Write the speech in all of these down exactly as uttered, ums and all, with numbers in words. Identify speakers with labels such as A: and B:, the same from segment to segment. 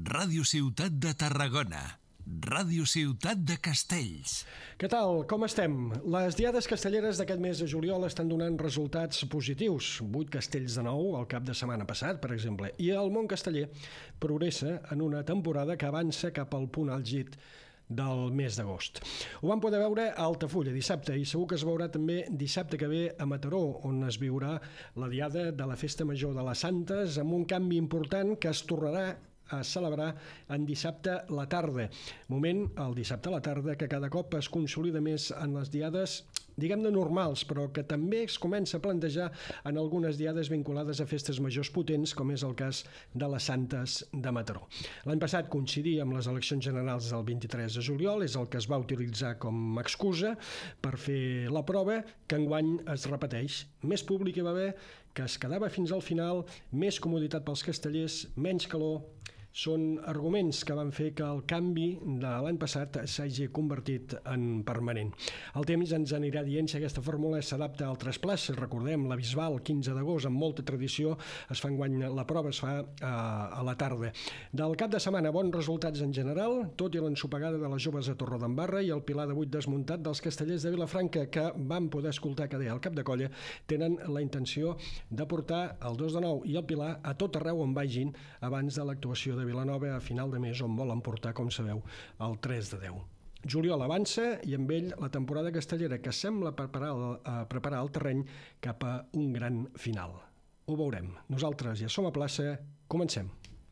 A: Ràdio Ciutat de Tarragona. Ràdio Ciutat de Castells.
B: Què tal? Com estem? Les diades castelleres d'aquest mes de juliol estan donant resultats positius. Vuit castells de nou el cap de setmana passat, per exemple. I el món casteller progressa en una temporada que avança cap al punt àlgid del mes d'agost. Ho vam poder veure a Altafulla dissabte i segur que es veurà també dissabte que ve a Mataró, on es viurà la diada de la Festa Major de les Santes amb un canvi important que es tornarà a celebrar en dissabte a la tarda. Moment, el dissabte a la tarda, que cada cop es consolida més en les diades, diguem-ne normals, però que també es comença a plantejar en algunes diades vinculades a festes majors potents, com és el cas de les Santes de Mataró. L'any passat coincidia amb les eleccions generals del vint-i-tres de juliol, és el que es va utilitzar com a excusa per fer la prova, que enguany es repeteix. Més públic hi va haver, que es quedava fins al final, més comoditat pels castellers, menys calor. Són arguments que van fer que el canvi de l'any passat s'hagi convertit en permanent. El temps ens anirà dient si aquesta fórmula s'adapta a altres places. Recordem, la Bisbal, quinze d'agost, amb molta tradició, es fa enguany, la prova es fa a, a la tarda. Del cap de setmana, bons resultats en general, tot i l'ensopegada de les joves a Torredembarra i el Pilar de vuit desmuntat dels castellers de Vilafranca, que vam poder escoltar que deia el cap de colla, tenen la intenció de portar el dos de nou i el Pilar a tot arreu on vagin abans de l'actuació de Vilanova a final de mes, on volen portar, com sabeu, el tres de deu. Juliol avança i amb ell la temporada castellera, que sembla preparar, uh, preparar el terreny cap a un gran final. Ho veurem. Nosaltres ja som a plaça. Comencem.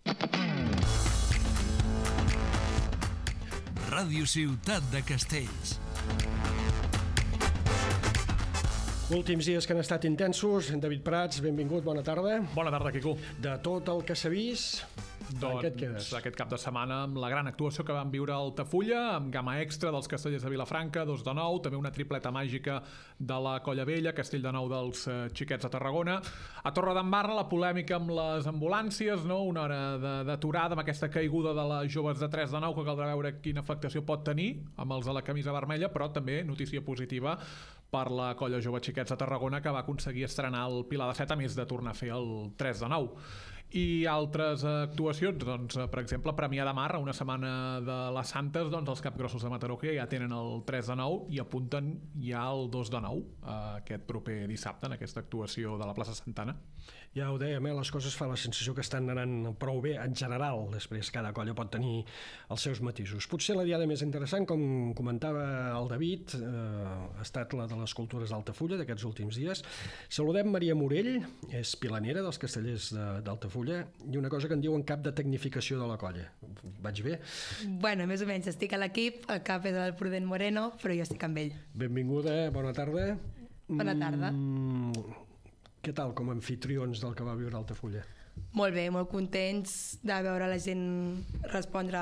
A: Ràdio Ciutat de Castells.
B: Últims dies que han estat intensos. David Prats, benvingut, bona tarda.
C: Bona tarda, Quico.
B: De tot el que s'ha vist,
C: doncs,
B: què et quedes?
C: Aquest cap de setmana amb la gran actuació que van viure a Altafulla, amb gamma extra dels castellers de Vilafranca, dos de nou, també una tripleta màgica de la Colla Vella, castell de nou dels eh, xiquets de Tarragona. A Torredembarra, la polèmica amb les ambulàncies, no? Una hora d'aturada amb aquesta caiguda de les joves de tres de nou, que caldrà veure quina afectació pot tenir amb els de la camisa vermella, però també notícia positiva per la Colla Jove Xiquets de Tarragona, que va aconseguir estrenar el Pilar de set, a més de tornar a fer el tres de nou. I altres actuacions, doncs, per exemple, Premià de Mar, a una setmana de les Santes, doncs els capgrossos de Mataró, que ja tenen el tres de nou i apunten ja el dos de nou aquest proper dissabte en aquesta actuació de la plaça Santana.
B: Ja ho dèiem, eh? Les coses fa la sensació que estan anant prou bé en general. Després cada colla pot tenir els seus matisos. Potser la diada més interessant, com comentava el David, eh, ha estat la de les cultures d'Altafulla d'aquests últims dies. Saludem Maria Morell, és pilanera dels castellers d'Altafulla, i una cosa que en diuen cap de tecnificació de la colla. Vaig bé?
D: Bueno, més o menys, estic a l'equip, el cap és el Prudent Moreno, però jo estic amb ell.
B: Benvinguda, bona tarda.
D: Bona tarda.
B: Mm, què tal com a anfitrions del que va viure Altafulla?
D: Molt bé, molt contents de veure la gent respondre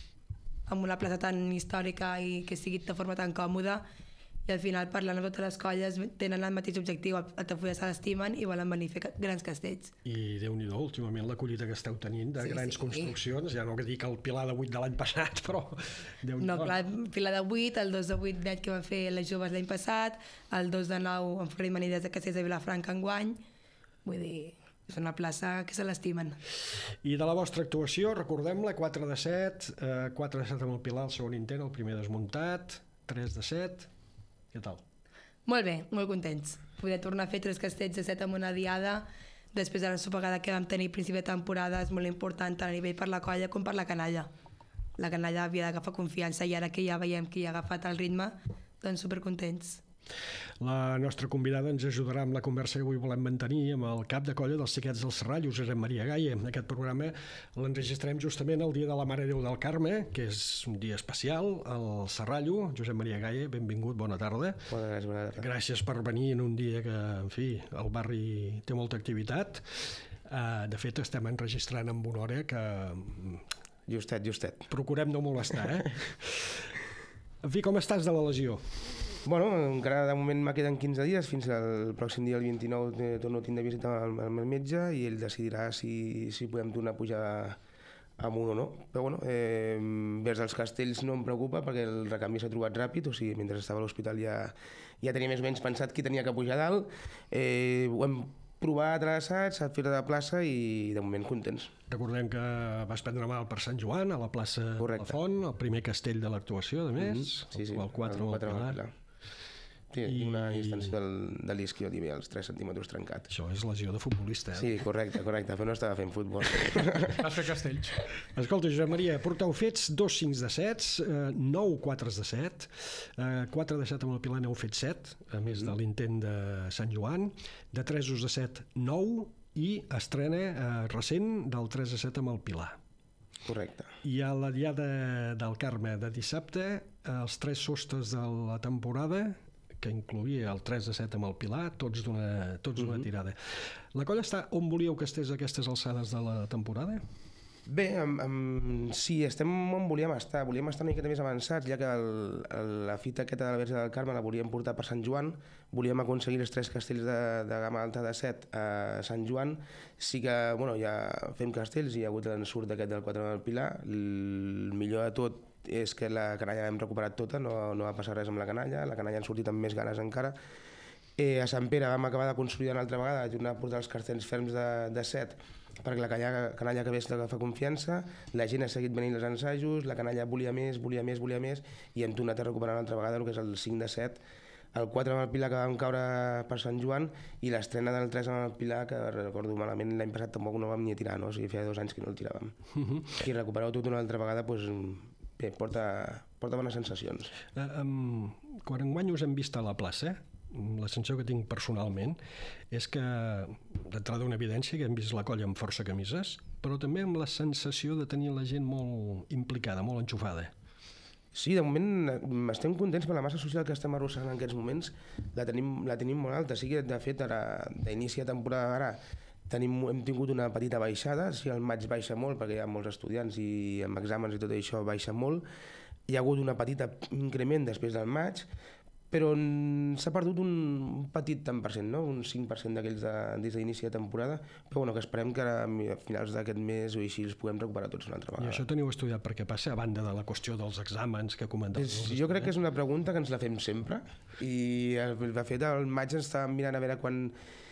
D: amb una plaça tan històrica i que sigui de forma tan còmoda, i al final, parlant amb totes les colles, tenen el mateix objectiu, Altafulla se l'estimen i volen venir a fer grans castells.
B: I Déu-n'hi-do, últimament l'acollida que esteu tenint de
D: sí,
B: grans
D: sí.
B: construccions, ja no dic el Pilar de vuit de l'any passat, però Déu-n'hi-do.
D: No, clar, el Pilar de vuit, el dos de vuit net que van fer les joves l'any passat, el dos de nou amb Fred Manides de Castells de Vilafranca enguany, vull dir, és una plaça que se l'estimen.
B: I de la vostra actuació, recordem-la, quatre de set, eh, quatre de set amb el Pilar, el segon intent, el primer desmuntat, tres de set... Què tal?
D: Molt bé, molt contents. Poder tornar a fer tres castells de set amb una diada després de la sopegada que vam tenir a principi de temporada és molt important tant a nivell per la colla com per la canalla. La canalla havia d'agafar confiança i ara que ja veiem que hi ha agafat el ritme, doncs supercontents.
B: La nostra convidada ens ajudarà amb la conversa que avui volem mantenir amb el cap de colla dels Xiquets del Serrallo, Josep Maria Gaia. Aquest programa l'enregistrem justament el dia de la Mare de Déu del Carme, que és un dia especial al Serrallo. Josep Maria Gaia, benvingut, bona tarda.
E: Bona tarda, bona tarda.
B: Gràcies per venir en un dia que, en fi, el barri té molta activitat. De fet, estem enregistrant amb una hora que...
E: Justet, justet.
B: Procurem no molestar, eh? En fi, com estàs de la lesió?
E: Bueno, encara de moment me queden quinze dies, fins al pròxim dia, el vint-i-nou, torno a tindre visita amb el metge i ell decidirà si, si podem tornar a pujar amunt o no. Però bueno, eh, vers els castells no em preocupa perquè el recanvi s'ha trobat ràpid, o sigui, mentre estava a l'hospital ja, ja tenia més o menys pensat qui tenia que pujar dalt. Eh, ho hem provar adreçats, a fer de plaça i de moment contents.
B: Recordem que vas prendre mal per Sant Joan, a la plaça de la Font, el primer castell de l'actuació, de més,
E: mm-hmm. sí, sí,
B: el quatre amb el Pilar.
E: Sí, I... una distensió del, de l'isquiotibia, els tres centímetres trencat.
B: Això és lesió de futbolista, eh?
E: Sí, correcte, correcte, però no estava fent futbol.
C: Vas fer castells.
B: Escolta, Josep Maria, porteu fets dos cincs de sets, eh, nou quatres de set, eh, quatre de set amb el Pilar n'heu fet set, a més de l'intent de Sant Joan, de tresos de set, nou, i estrena eh, recent del tres a set amb el Pilar.
E: Correcte.
B: I a la Diada del Carme de dissabte, eh, els tres sostres de la temporada, que incloïa el tres a set amb el Pilar, tots d'una tots d'una tirada. La colla està on volíeu que estés a aquestes alçades de la temporada?
E: Bé, amb, amb, sí, estem on volíem estar. Volíem estar una miqueta més avançats, ja que el, el, la fita aquesta de la Verge del Carme la volíem portar per Sant Joan. Volíem aconseguir els tres castells de, de gamma alta de set a Sant Joan. Sí que, bueno, ja fem castells i hi ha hagut l'ensurt aquest del quatre amb el Pilar. El millor de tot és que la canalla l'hem recuperat tota, no, no va passar res amb la canalla, la canalla han sortit amb més ganes encara. Eh, a Sant Pere vam acabar de consolidar una altra vegada, tornar a portar els castells ferms de, de set perquè la canalla, canalla acabés d'agafar confiança, la gent ha seguit venint els ensajos, la canalla volia més, volia més, volia més, i hem tornat a recuperar una altra vegada el que és el cinc de set, el quatre amb el Pilar que vam caure per Sant Joan i l'estrena del tres amb el Pilar, que recordo malament l'any passat tampoc no vam ni tirar, no? O sigui, feia dos anys que no el tiràvem. Uh-huh. I recuperar-ho tot una altra vegada, doncs, bé, porta, porta bones sensacions.
B: Uh, um, quan enguany us hem vist a la plaça, la sensació que tinc personalment és que, d'entrada una evidència, que hem vist la colla amb força camises, però també amb la sensació de tenir la gent molt implicada, molt enxufada.
E: Sí, de moment estem contents per la massa social que estem arrossegant en aquests moments, la tenim, la tenim molt alta. Sí que, de fet, ara, d'inici de temporada ara, tenim, hem tingut una petita baixada, sí, el maig baixa molt perquè hi ha molts estudiants i amb exàmens i tot això baixa molt. Hi ha hagut una petita increment després del maig, però s'ha perdut un petit tant per cent, no? Un cinc per cent d'aquells de, des d'inici de temporada, però bueno, que esperem que a finals d'aquest mes o així els puguem recuperar tots una altra vegada.
B: I això teniu estudiat per què passa, a banda de la qüestió dels exàmens que comentaves?
E: És, jo crec que és una pregunta que ens la fem sempre i de fet al maig ens estàvem mirant a veure quan,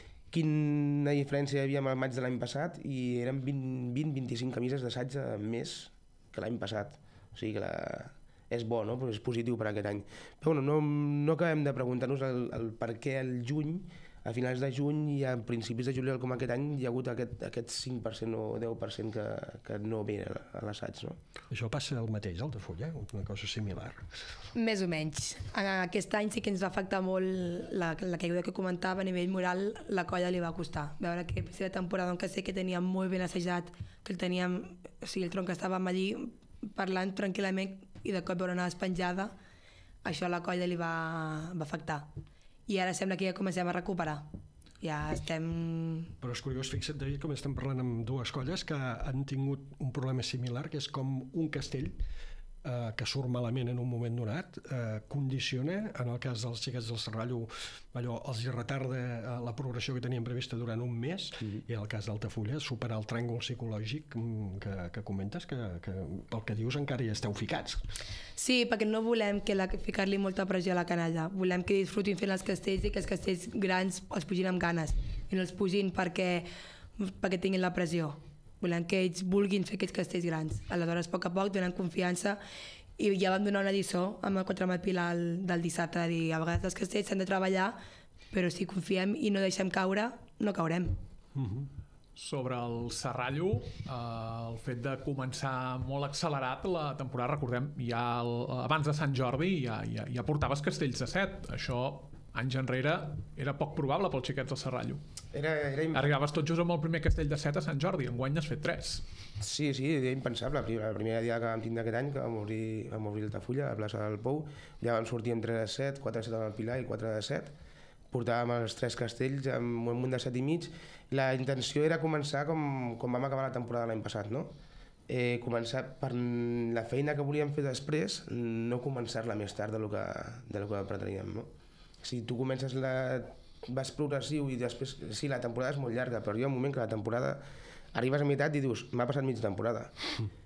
E: quina diferència hi havia amb el maig de l'any passat i eren vint a vint-i-cinc camises d'assaig més que l'any passat, o sigui que la... és bo, no? Però és positiu per aquest any. Però bueno, no, no acabem de preguntar-nos el, el per què al juny, a finals de juny i a principis de juliol com aquest any hi ha hagut aquest, aquest cinc per cent o deu per cent que, que no ve a l'assaig, no?
B: Això passa el mateix al Altafulla, una cosa similar?
D: Més o menys. Aquest any sí que ens va afectar molt la, la caiguda que comentava a nivell moral, la colla li va costar. Veure que a la temporada on que sé que teníem molt ben assajat, que el teníem, o sigui, el tronc que estàvem allí parlant tranquil·lament i de cop veure una despenjada, això a la colla li va, va afectar. I ara sembla que ja comencem a recuperar. Ja estem...
B: Però és curiós, fixa't, David, com estem parlant amb dues colles que han tingut un problema similar, que és com un castell eh, que surt malament en un moment donat, eh, condiciona, en el cas dels xiquets del Serrallo, allò, els hi retarda eh, la progressió que tenien prevista durant un mes, mm-hmm. i en el cas d'Altafulla, superar el tràngol psicològic que, que comentes, que, que pel que dius encara hi esteu ficats.
D: Sí, perquè no volem que la, ficar-li molta pressió a la canalla. Volem que disfrutin fent els castells i que els castells grans els pugin amb ganes i no els pugin perquè, perquè tinguin la pressió. Volem que ells vulguin fer aquests castells grans. Aleshores, a poc a poc, donem confiança i ja vam donar una lliçó amb el quatre amb el Pilar del dissabte, de dir, a vegades els castells s'han de treballar, però si confiem i no deixem caure, no caurem.
C: Mm-hmm. Sobre el Serrallo, eh, el fet de començar molt accelerat la temporada, recordem, ja el, abans de Sant Jordi ja, ja, ja portaves castells de set. Això, anys enrere, era poc probable pels xiquets del Serrallo.
E: Era, era imp...
C: Arribaves tot just amb el primer castell de set a Sant Jordi, enguany n'has fet tres.
E: Sí, sí, era impensable. La primera dia que vam tindre aquest any, que vam obrir, vam obrir l'Altafulla, a la plaça del Pou, ja vam sortir amb tres de set, quatre de set amb el Pilar i quatre de set. Portàvem els tres castells amb un munt de set i mig. La intenció era començar com, com vam acabar la temporada l'any passat, no? Eh, començar per la feina que volíem fer després, no començar-la més tard de lo que, de lo que preteníem, no? Si tu comences la... vas progressiu i després... Sí, la temporada és molt llarga, però hi ha un moment que la temporada arribes a meitat i dius, m'ha passat mitja temporada.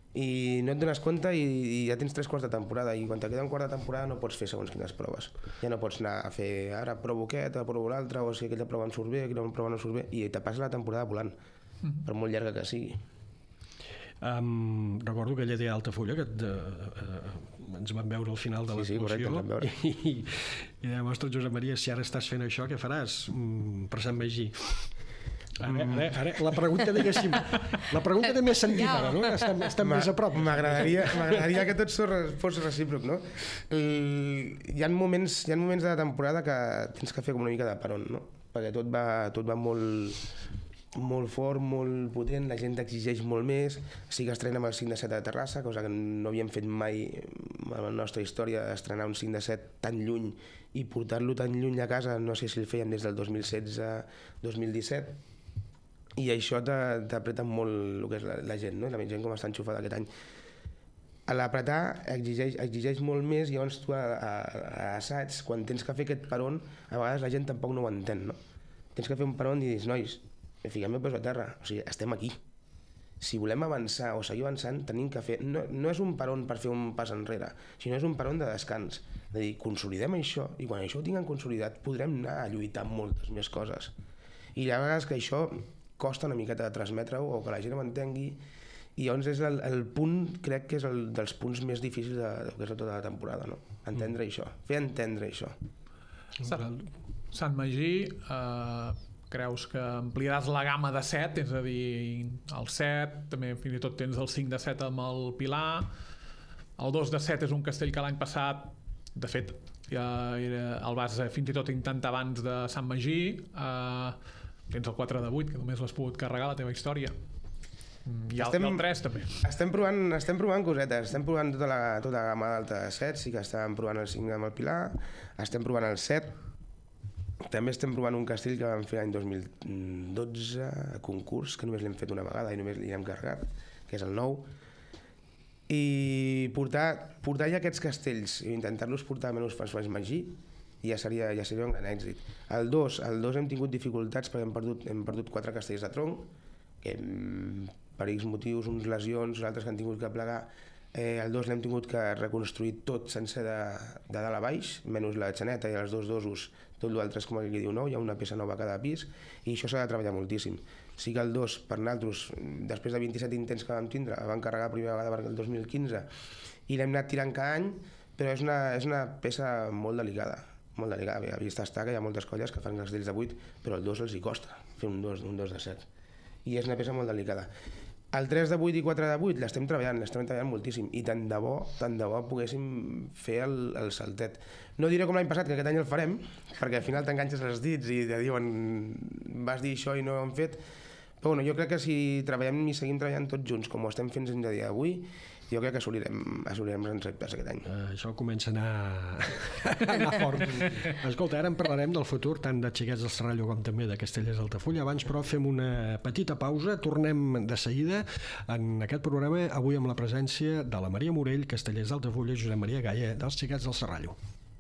E: i no et dones compte i, i ja tens tres quarts de temporada, i quan te queda un quart de temporada no pots fer segons quines proves. Ja no pots anar a fer, ara provo aquesta, provo l'altra, o si aquella prova em surt bé, aquella prova no surt bé, i te passa la temporada volant, mm. per molt llarga que sigui.
B: Um, recordo aquella de Altafulla que de, uh, ens van veure al final de l'actuació,
E: sí, sí,
B: i, i deia, ostres, Josep Maria, si ara estàs fent això, què faràs mm, per Sant Magí? Ara, ara, ara, la pregunta, diguéssim, la pregunta té més sentit ara, no? Estem, estem més a prop.
E: M'agradaria m'agradaria que tot fos recíproc, no? El, hi, ha moments, hi ha moments de la temporada que tens que fer com una mica de peron, no? Perquè tot va, tot va molt, molt fort, molt potent, la gent t'exigeix molt més. Sí que estrenem el cinc de set a Terrassa, cosa que no havíem fet mai en la nostra història, estrenar un cinc de set tan lluny i portar-lo tan lluny a casa, no sé si el fèiem des del dos mil setze dos mil disset, i això t'apreta molt el que és la, la gent, no? La gent com està enxufada aquest any. A l'apretar exigeix, exigeix molt més, i llavors tu a, a, a assaigs, quan tens que fer aquest peron, a vegades la gent tampoc no ho entén, no? Tens que fer un peron i dius, nois, fiquem-me peus a terra, o sigui, estem aquí. Si volem avançar o seguir avançant, tenim que fer... No, no és un peron per fer un pas enrere, sinó és un peron de descans. De dir, consolidem això, i quan això ho tinguem consolidat podrem anar a lluitar moltes més coses. I hi ha vegades que això costa una miqueta de transmetre-ho o que la gent ho entengui, i llavors és el, el punt, crec que és el dels punts més difícils de, de que és tota la temporada, no? Entendre mm. això, fer entendre això.
C: Sant, Sant Magí, eh, creus que ampliaràs la gamma de set, és a dir, el set, també fins i tot tens el cinc de set amb el Pilar, el dos de set és un castell que l'any passat, de fet, ja era, el vas fins i tot intentar abans de Sant Magí, eh, tens el quatre de vuit, que només l'has pogut carregar la teva història. I el, estem, el tres també.
E: Estem provant, estem provant cosetes, estem provant tota la, tota la gamma d'alta de set, sí que estàvem provant el cinc amb el Pilar, estem provant el set, també estem provant un castell que vam fer l'any dos mil dotze a concurs, que només l'hem fet una vegada i només l'hem carregat, que és el nou, i portar, portar ja aquests castells i intentar-los portar menys fans fans Magí, ja seria, ja seria un gran èxit. El dos, el dos hem tingut dificultats perquè hem perdut, hem perdut quatre castells de tronc, que per X motius, uns lesions, altres que han tingut que plegar. Eh, el dos l'hem tingut que reconstruir tot sencer de, de dalt a baix, menys la xaneta i els dos dosos, tot l'altre és com el que diu nou, hi ha una peça nova a cada pis, i això s'ha de treballar moltíssim. Sí que el dos, per nosaltres, després de vint-i-set intents que vam tindre, el vam carregar la primera vegada el dos mil quinze, i l'hem anat tirant cada any, però és una, és una peça molt delicada. molt delicada. A vista està que hi ha moltes colles que fan castells de vuit, però el dos els hi costa fer un dos, un dos de set. I és una peça molt delicada. El tres de vuit i quatre de vuit l'estem treballant, l'estem treballant moltíssim, i tant de bo, tant de bo poguéssim fer el, el saltet. No diré com l'any passat, que aquest any el farem, perquè al final t'enganxes els dits i te diuen vas dir això i no ho hem fet, però bueno, jo crec que si treballem i seguim treballant tots junts, com ho estem fent fins a dia d'avui, jo crec que assolirem, assolirem grans reptes aquest any.
B: Uh, això comença a anar, a anar fort. Escolta, ara en parlarem del futur tant de Xiquets del Serrallo com també de Castellers d'Altafulla. Abans, però, fem una petita pausa. Tornem de seguida en aquest programa, avui amb la presència de la Maria Morell, Castellers d'Altafulla, i Josep Maria Gaia, dels Xiquets del Serrallo.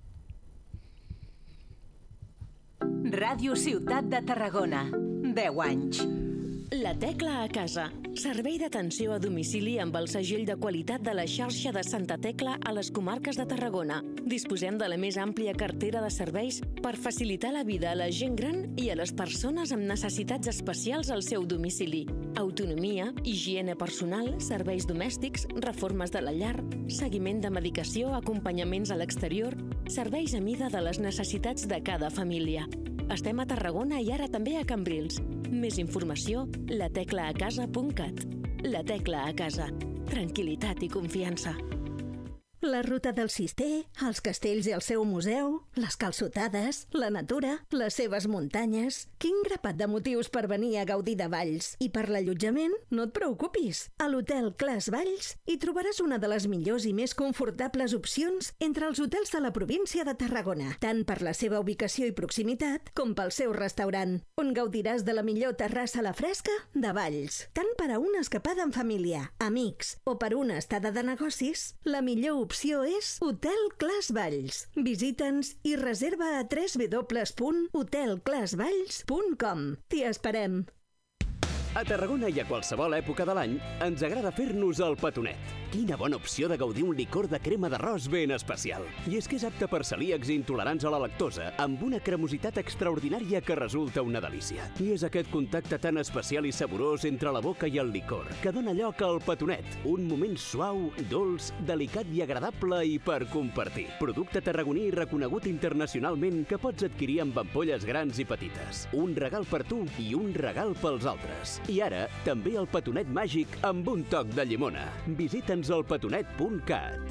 F: Ràdio Ciutat de Tarragona. deu anys.
G: La Tecla a casa. Servei d'atenció a domicili amb el segell de qualitat de la xarxa de Santa Tecla a les comarques de Tarragona. Disposem de la més àmplia cartera de serveis per facilitar la vida a la gent gran i a les persones amb necessitats especials al seu domicili. Autonomia, higiene personal, serveis domèstics, reformes de la llar, seguiment de medicació, acompanyaments a l'exterior, serveis a mida de les necessitats de cada família. Estem a Tarragona i ara també a Cambrils. Més informació, la tecla a casa punt cat. La Tecla a casa. Tranquil·litat i confiança.
H: La ruta del Cister, els castells i el seu museu, les calçotades, la natura, les seves muntanyes... Quin grapat de motius per venir a gaudir de Valls. I per l'allotjament, no et preocupis. A l'Hotel Clas Valls hi trobaràs una de les millors i més confortables opcions entre els hotels de la província de Tarragona, tant per la seva ubicació i proximitat com pel seu restaurant, on gaudiràs de la millor terrassa a la fresca de Valls. Tant per a una escapada en família, amics o per una estada de negocis, la millor opció és Hotel Clas Valls. Visita'ns i reserva a w w w punt hotel clas valls punt com. T'hi esperem.
I: A Tarragona i a qualsevol època de l'any ens agrada fer-nos el petonet. Quina bona opció de gaudir un licor de crema d'arròs ben especial. I és que és apte per celíacs i intolerants a la lactosa, amb una cremositat extraordinària que resulta una delícia. I és aquest contacte tan especial i saborós entre la boca i el licor que dona lloc al petonet, un moment suau, dolç, delicat i agradable i per compartir. Producte tarragoní reconegut internacionalment que pots adquirir amb ampolles grans i petites. Un regal per tu i un regal pels altres. I ara, també el petonet màgic amb un toc de llimona. Visita'ns al petonet punt cat.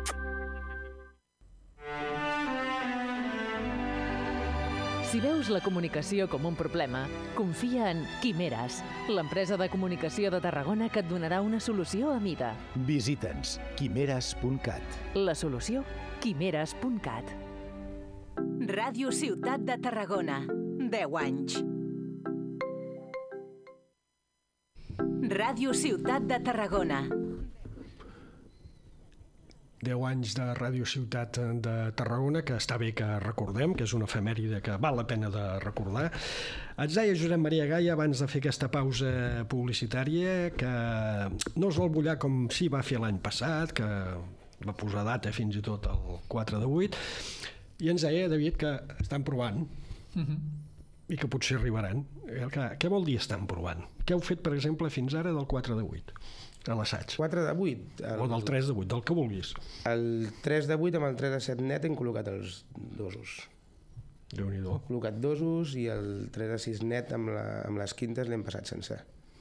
J: Si veus la comunicació com un problema, confia en Quimeras, l'empresa de comunicació de Tarragona que et donarà una solució a mida.
K: Visita'ns quimeras punt cat.
J: La solució, quimeras punt cat.
F: Ràdio Ciutat de Tarragona. deu anys. Ràdio Ciutat de Tarragona.
B: deu anys de Ràdio Ciutat de Tarragona, que està bé que recordem, que és una efemèride que val la pena de recordar. Ens deia Josep Maria Gaia, abans de fer aquesta pausa publicitària, que no es vol bullar com s'hi va fer l'any passat, que va posar data fins i tot el quatre de vuit, i ens deia, David, que estan provant, uh-huh. i que potser arribaran. Què vol dir estan provant? Què heu fet, per exemple, fins ara del quatre de vuit? A l'assaig.
E: quatre de vuit.
B: El... O del tres de vuit, del que vulguis.
E: El tres de vuit amb el tres de set net hem col·locat els dosos.
B: Déu-n'hi-do.
E: Hem col·locat dosos i el tres de sis net amb, la, amb les quintes l'hem passat sencer.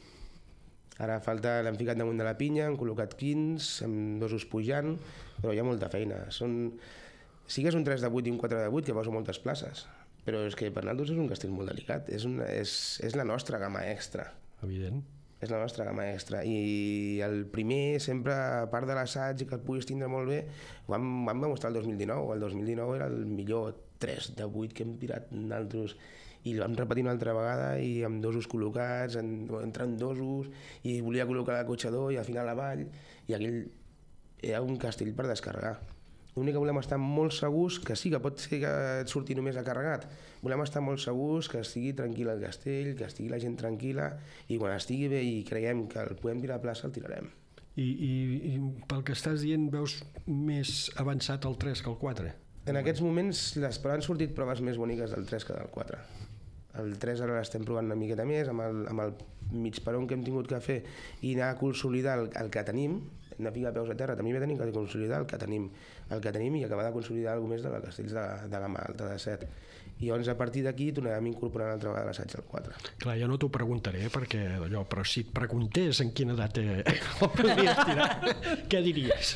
E: Ara falta, l'hem ficat damunt de la pinya, hem col·locat quins, amb dosos pujant, però hi ha molta feina. Són... Sí que és un tres de vuit i un quatre de vuit que posa moltes places, però és que per nosaltres és un castell molt delicat. És, una, és, és la nostra gamma extra.
B: Evident.
E: És la nostra gamma extra. I el primer, sempre, a part de l'assaig i que el puguis tindre molt bé, ho vam, vam demostrar el dos mil dinou. El dos mil dinou era el millor tres de vuit que hem tirat nosaltres. I el vam repetir una altra vegada i amb dosos col·locats, en, entrant dosos, i volia col·locar l'acotxador i al final avall, i aquell era un castell per descarregar. L'únic que volem estar molt segurs, que sí que pot ser que et surti només a carregat, volem estar molt segurs que estigui tranquil el castell, que estigui la gent tranquil·la, i quan estigui bé i creiem que el podem tirar a plaça, el tirarem.
B: I, i, i pel que estàs dient, veus més avançat el tres que el quatre?
E: En aquests moments les, han sortit proves més boniques del tres que del quatre. El tres ara l'estem provant una miqueta més, amb el, amb el mig peron que hem tingut que fer i anar a consolidar el, el que tenim, anar a ficar peus a terra, també tenim que consolidar el que tenim, el que tenim i acabar de consolidar alguna més de la castells de, de gamma alta de set. I llavors a partir d'aquí tornarem incorporant altra vegada l'assaig del quatre.
B: Clar, jo no t'ho preguntaré perquè allò, però si et preguntés en quina edat el podries tirar, què diries?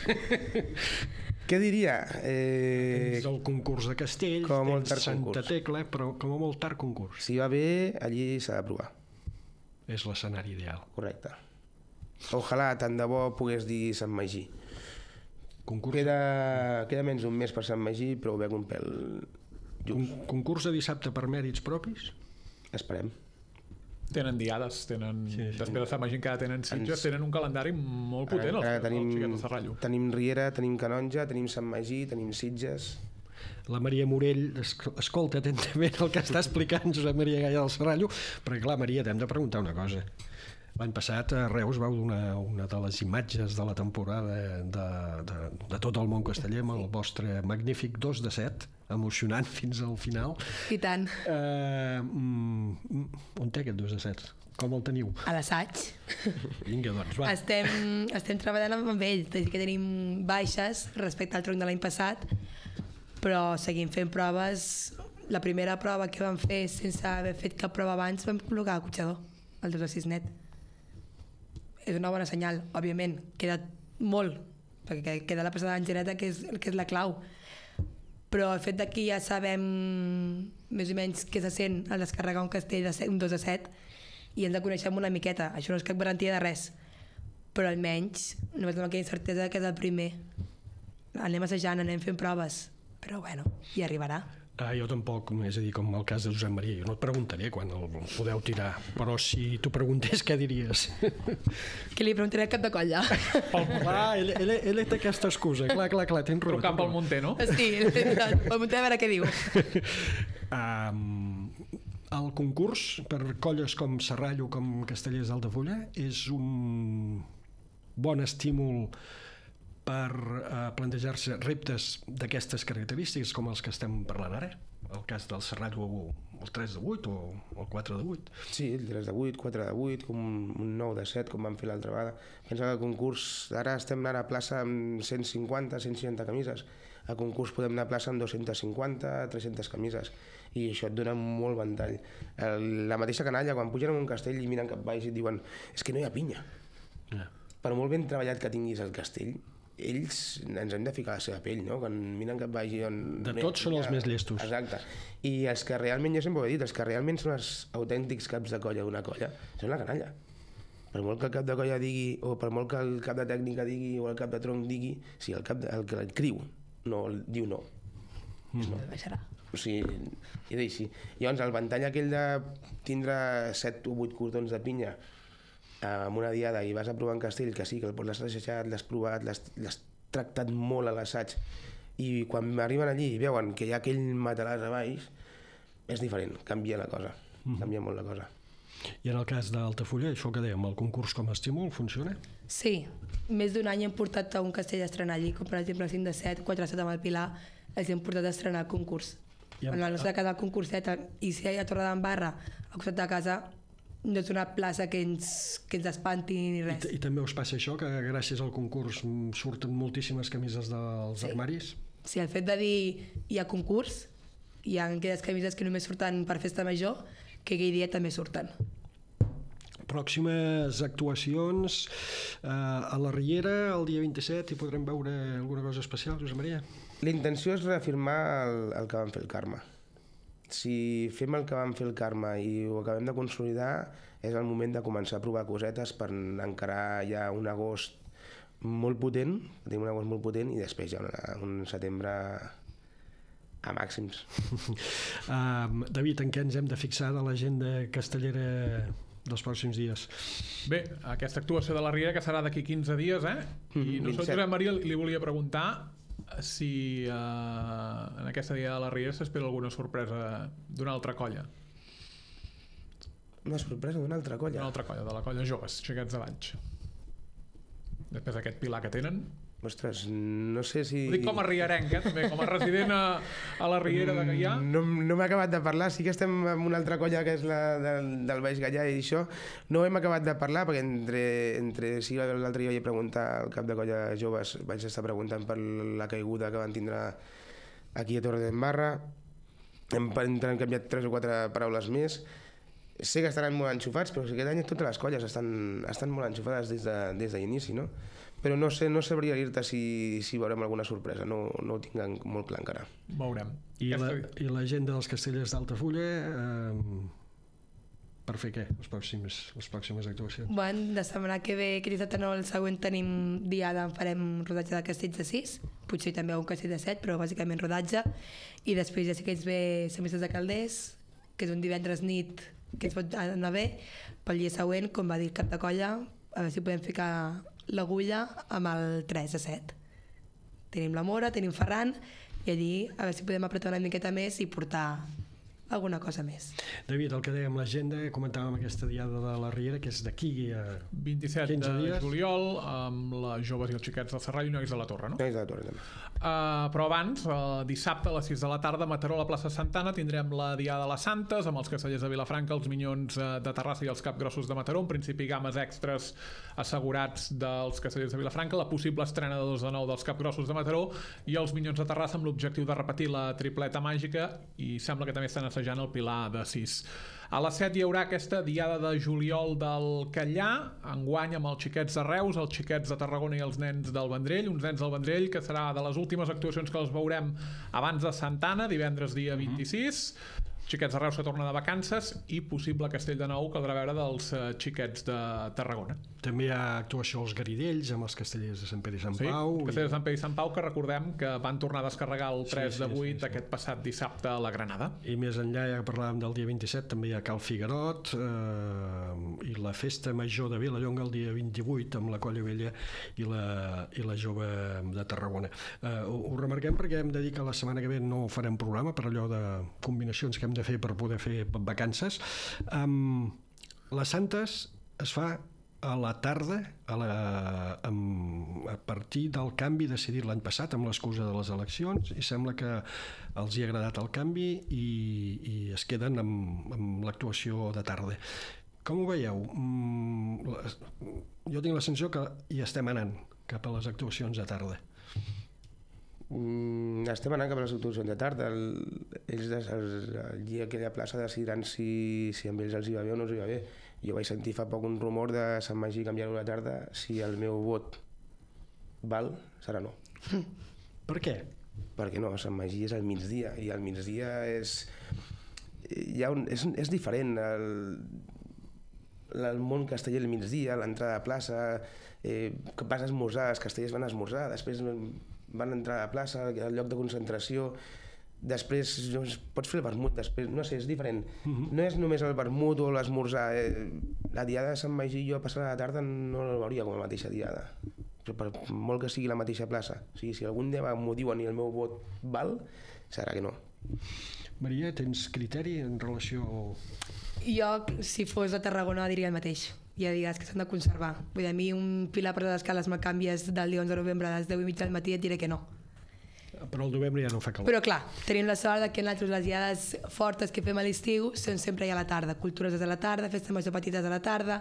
E: Què diria?
B: Eh... Tens el concurs de castells, tens Santa
E: concurs.
B: Tecla, però com a molt tard concurs.
E: Si va bé, allí s'ha de provar.
B: És l'escenari ideal.
E: Correcte. Ojalà tant de bo pogués dir Sant Magí. Concurs... Queda, queda menys d'un mes per Sant Magí, però ho veig un pèl just.
B: Con concurs de dissabte per mèrits propis?
E: Esperem.
C: Tenen diades, tenen... Sí, sí. Després de Sant Magí encara tenen Sitges, Ens... tenen un calendari molt potent,
E: ara, ara
C: els,
E: tenim,
C: els xiquets de Serrallo.
E: Tenim Riera, tenim Canonja, tenim Sant Magí, tenim Sitges...
B: La Maria Morell escolta atentament el que està explicant Josep Maria Gaia del Serrallo, perquè clar, Maria, t'hem de preguntar una cosa. L'any passat a Reus vau donar una de les imatges de la temporada de, de, de tot el món casteller amb el vostre magnífic dos de set, emocionant fins al final.
D: I tant.
B: Uh, mm, on té aquest dos de set? Com el teniu?
D: A l'assaig.
B: Vinga, doncs, va.
D: Estem, estem treballant amb ell, que tenim baixes respecte al tronc de l'any passat, però seguim fent proves. La primera prova que vam fer sense haver fet cap prova abans vam col·locar el cotxador, el dos a sis net. És una bona senyal, òbviament, queda molt, perquè queda la passada d'engereta, que, és, que és la clau, però el fet que ja sabem més o menys què se sent al descarregar un castell de un dos a set i ens coneixem una miqueta, això no és cap garantia de res, però almenys només donem aquella incertesa que és el primer. Anem assajant, anem fent proves, però bueno, hi arribarà.
B: Ah, jo tampoc, és a dir, com el cas de Josep Maria, jo no et preguntaré quan el podeu tirar, però si t'ho preguntés, què diries?
D: Que li preguntaré al cap de colla.
B: Clar, ell, ell, ell té aquesta excusa, clar, clar, clar, tens raó.
C: Trucant pel Monter, no?
D: Sí, pel Monter a veure què diu.
B: Um, El concurs per colles com Serrallo, com Castellers d'Altafulla, és un bon estímul per eh, plantejar-se reptes d'aquestes característiques com els que estem parlant ara. El cas del Serrallo, el tres de vuit o el quatre de vuit.
E: Sí, el tres de vuit, quatre de vuit, com un nou de set, com vam fer l'altra vegada. Pensa que el concurs, ara estem anant a plaça amb cent cinquanta, cent seixanta camises. A concurs podem anar a plaça amb dos-centes cinquanta, tres-centes camises, i això et dona molt ventall. El, la mateixa canalla, quan pugen en un castell i miren cap baix i et diuen és que no hi ha pinya. Yeah. Per molt ben treballat que tinguis el castell, ells ens hem de ficar a la seva pell, no? Quan miren cap baix i on...
B: De tots són els més llestos.
E: Exacte. I els que realment, jo sempre ho he dit, els que realment són els autèntics caps de colla d'una colla, són la canalla. Per molt que el cap de colla digui, o per molt que el cap de tècnica digui, o el cap de tronc digui, si el cap de, el, el criu no diu no.
D: Mm. No. Baixarà.
E: O sigui, és així. Llavors, el ventall aquell de tindre set o vuit cordons de pinya amb una diada i vas a provar un castell, que sí, que l'has assajat, l'has provat, l'has tractat molt a l'assaig, i quan arriben allí i veuen que hi ha aquell matalàs a baix, és diferent, canvia la cosa, mm. canvia molt la cosa.
B: I en el cas d'Altafulla, això que dèiem, el concurs com a estímul, funciona?
D: Sí, més d'un any hem portat a un castell a estrenar allí, com per exemple el cinc de set, quatre de set amb el Pilar, els hem portat a estrenar el concurs. En la nostra casa el concurset, i si hi ha Torre d'Embarra al costat de casa, no és una plaça que ens, que ens espanti ni res.
B: I, I també us passa això, que gràcies al concurs surten moltíssimes camises dels
D: sí.
B: armaris?
D: Sí, el fet de dir hi ha concurs, hi ha aquelles camises que només surten per festa major, que aquell dia també surten.
B: Pròximes actuacions eh, a la Riera el dia vint-i-set, hi podrem veure alguna cosa especial, Josep Maria?
E: La intenció és reafirmar el, el que vam fer el Carme. Si fem el que vam fer el Carme i ho acabem de consolidar, és el moment de començar a provar cosetes per encarar ja un agost molt potent, tenim un agost molt potent, i després ja una, un setembre a màxims.
B: uh, David, en què ens hem de fixar de l'agenda castellera dels pròxims dies?
C: Bé, aquesta actuació de la Riera, que serà d'aquí quinze dies, eh? I no sé, Josep Maria, li volia preguntar si eh, en aquesta dia de la Riera s'espera alguna sorpresa d'una altra colla.
E: Una sorpresa d'una altra colla?
C: D'una altra colla, de la colla Joves, Xiquets de Valls. Després d'aquest pilar que tenen.
E: Ostres, no sé si...
C: Ho dic com a rierenc, eh, també, com a resident a, a la Riera de Gaià.
E: No, no m'he acabat de parlar, sí que estem en una altra colla que és la del, del Baix Gaià i això. No hem acabat de parlar perquè entre, entre sí, l'altre dia vaig preguntar al cap de colla Joves, vaig estar preguntant per la caiguda que van tindre aquí a Torre d'Embarra. Hem, hem canviat tres o quatre paraules més. Sé que estaran molt enxufats, però aquest any totes les colles estan, estan molt enxufades des de, des de l'inici, no? Però no sé, no sabria dir-te si, si veurem alguna sorpresa, no, no ho tinc molt clar encara.
C: Veurem.
B: I la, i l'agenda dels castellers d'Altafulla, eh, per fer què, les pròximes, les pròximes actuacions?
D: Bueno, la setmana que ve, que dissabte no, el següent tenim diada, farem rodatge de castells de sis, potser també un castell de set, però bàsicament rodatge, i després ja sí que ens ve Sant Vicenç de Calders, que és un divendres nit que ens pot anar bé, pel dia següent, com va dir el cap de colla, a veure si podem ficar l'agulla amb el tres a set. Tenim la Mora, tenim Ferran, i allí a veure si podem apretar una miqueta més i portar alguna cosa més.
B: David, el que dèiem l'agenda, comentàvem aquesta diada de la Riera, que és d'aquí a
C: vint-i-set de juliol, amb les Joves i els Xiquets del Serrallo i Nois de la Torre, no?
E: Nois de la Torre, també.
C: Uh, però abans, uh, dissabte a les sis de la tarda, a Mataró, a la plaça Santana, tindrem la Diada de les Santes, amb els castellers de Vilafranca, els Minyons uh, de Terrassa i els Capgrossos de Mataró, en principi games extras assegurats dels castellers de Vilafranca, la possible estrena de dos de nou dels Capgrossos de Mataró i els Minyons de Terrassa amb l'objectiu de repetir la tripleta màgica, i sembla que també estan assajant el pilar de sis. A les set hi haurà aquesta Diada de juliol del Callà, enguany amb els Xiquets de Reus, els Xiquets de Tarragona i els nens del Vendrell, uns nens del Vendrell que serà de les últimes actuacions que els veurem abans de Santana, divendres dia vint-i-sis. Xiquets de Reus que torna de vacances i possible castell de nou, caldrà veure, dels uh, Xiquets de Tarragona.
B: També hi ha actuació als Garidells amb els castellers de Sant Pere i Sant
C: sí,
B: Pau.
C: Sí, castellers de Sant Pere i Sant Pau, que recordem que van tornar a descarregar el tres de vuit sí, sí, sí. aquest passat dissabte a la Granada.
B: I més enllà, ja que parlàvem del dia vint-i-set, també hi ha Cal Figuerot eh, i la festa major de Vilallonga el dia vint-i-vuit amb la Colla Vella i la, i la Jove de Tarragona. Eh, ho, ho remarquem perquè hem de dir que la setmana que ve no farem programa per allò de combinacions que hem de de fer per poder fer vacances. Um, les Santes es fa a la tarda, a, la, amb, a partir del canvi decidit l'any passat amb l'excusa de les eleccions, i sembla que els hi ha agradat el canvi i, i es queden amb, amb l'actuació de tarda. Com ho veieu? Mm, jo tinc la sensació que hi estem anant cap a les actuacions de tarda.
E: Mm, estem anant cap a les actuacions de tarda. El, ells des, el, el dia que aquella plaça decidiran si, si amb ells els hi va bé o no els hi va bé. Jo vaig sentir fa poc un rumor de Sant Magí canviar-ho a la tarda. Si el meu vot val, serà no.
B: Per què?
E: Perquè no, Sant Magí és al migdia, i al migdia és, hi ha un, és, és diferent. El, el món casteller al migdia, l'entrada a plaça, eh, que vas a esmorzar, els castellers van a esmorzar, després van entrar a la plaça, al lloc de concentració, després pots fer el vermut, després, no sé, és diferent. Uh-huh. No és només el vermut o l'esmorzar. Eh, la diada de Sant Magí jo a passar a la tarda no la veuria com la mateixa diada, per molt que sigui la mateixa plaça. O sigui, si algun dia m'ho diuen i el meu vot val, serà que no.
B: Maria, tens criteri en relació...
D: Jo, si fos a Tarragona, diria el mateix. Hi ha dies que s'han de conservar. Vull dir, a mi un pilar per les escales me canvies del dia onze de novembre a les deu i mitja del matí, et diré que no.
B: Però el novembre ja no fa calor.
D: Però clar, tenim la sort que nosaltres les diades fortes que fem a l'estiu són sempre ja a la tarda. Cultures a la tarda, festes major petites a la tarda.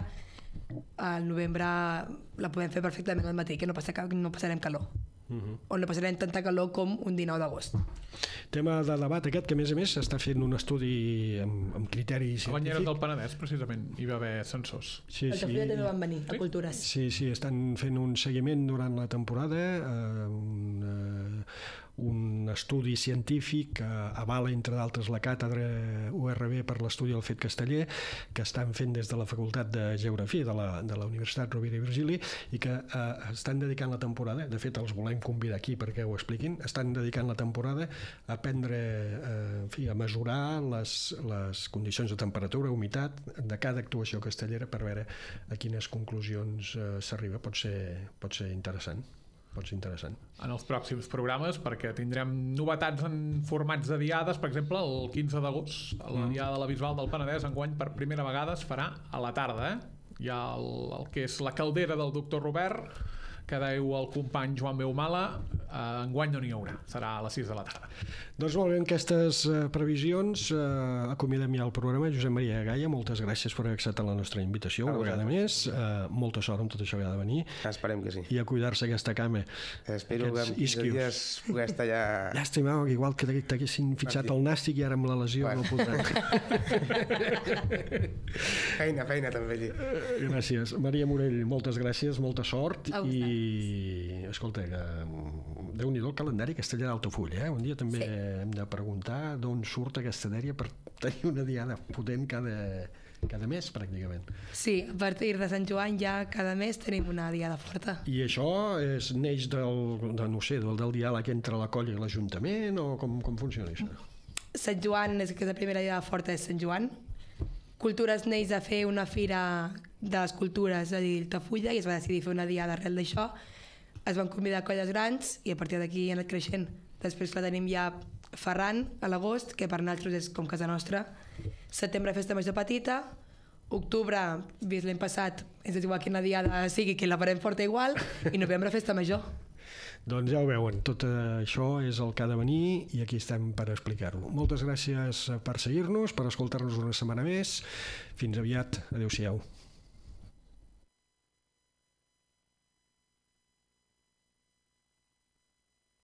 D: Al novembre la podem fer perfectament al matí, que no, passa, no passarem calor. Uh-huh. O no passarem tanta calor com un dinou d'agost.
B: Tema de debat aquest, que a més a més s'està fent un estudi amb, amb criteri científic.
C: A Banyeres del Penedès, precisament, hi va haver censors.
B: Sí,
D: el Tafulla també van venir, a Cultures.
B: Sí, sí, estan fent un seguiment durant la temporada, eh, un, eh, un estudi científic que avala, entre d'altres, la càtedra U R B per l'estudi del fet casteller, que estan fent des de la Facultat de Geografia de la, de la Universitat Rovira i Virgili, i que eh, estan dedicant la temporada, de fet els volem convidar aquí perquè ho expliquin, estan dedicant la temporada a aprendre, eh, en fi, a mesurar les, les condicions de temperatura, humitat de cada actuació castellera per veure a quines conclusions eh, s'arriba. Pot ser, pot ser interessant. Pot ser interessant.
C: En els pròxims programes, perquè tindrem novetats en formats de diades. Per exemple, el quinze d'agost, la mm. diada de la Bisbal del Penedès, enguany per primera vegada es farà a la tarda. Eh? Hi ha el, el que és la caldera del doctor Robert, que deu el company Joan Beumala, eh, enguany no n'hi haurà, serà a les sis de la tarda.
B: Doncs molt bé, amb aquestes eh, previsions eh, acomiadem ja el programa. Josep Maria Gaia, moltes gràcies per acceptar la nostra invitació una vegada més. Eh, molta sort amb tot això que ha de venir.
E: Esperem que sí.
B: I a cuidar-se aquesta cama.
E: Espero que en quinze dies poder estar allà...
B: Llàstima, igual que t'haguessin fitxat el nàstic i ara amb la lesió bueno. no podran.
E: feina, feina també allí.
B: Gràcies. Maria Morell, moltes gràcies, molta sort. I I, escolta, que Déu-n'hi-do el calendari casteller d'Altafulla, eh? Un dia també sí. hem de preguntar d'on surt aquesta dèria per tenir una diada potent cada, cada mes, pràcticament.
D: Sí, a partir de Sant Joan ja cada mes tenim una diada forta.
B: I això és, neix del, de, no sé, del, del diàleg entre la colla i l'Ajuntament, o com, com funciona això?
D: Sant Joan, és que la primera diada forta és Sant Joan. Cultures neix a fer una fira de les cultures a Altafulla i es va decidir fer una diada arrel d'això. Es van convidar colles grans i a partir d'aquí ha anat creixent. Després la tenim ja Ferran a l'agost, que per nosaltres és com casa nostra. Setembre, festa major petita. Octubre, vist l'any passat, és igual quina diada sigui, que la farem forta igual. I novembre, festa major.
B: Doncs ja ho veuen, tot això és el que ha de venir i aquí estem per explicar-ho. Moltes gràcies per seguir-nos, per escoltar-nos una setmana més. Fins aviat, adeu-siau.